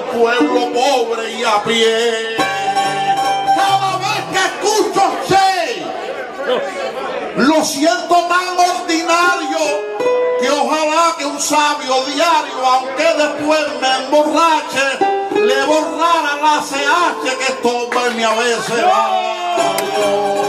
pueblo pobre y a pie. Cada vez que escucho che, lo siento tan ordinario que ojalá que un sabio diario, aunque después me emborrache, le borrara la CH que estorba en mi abecedario.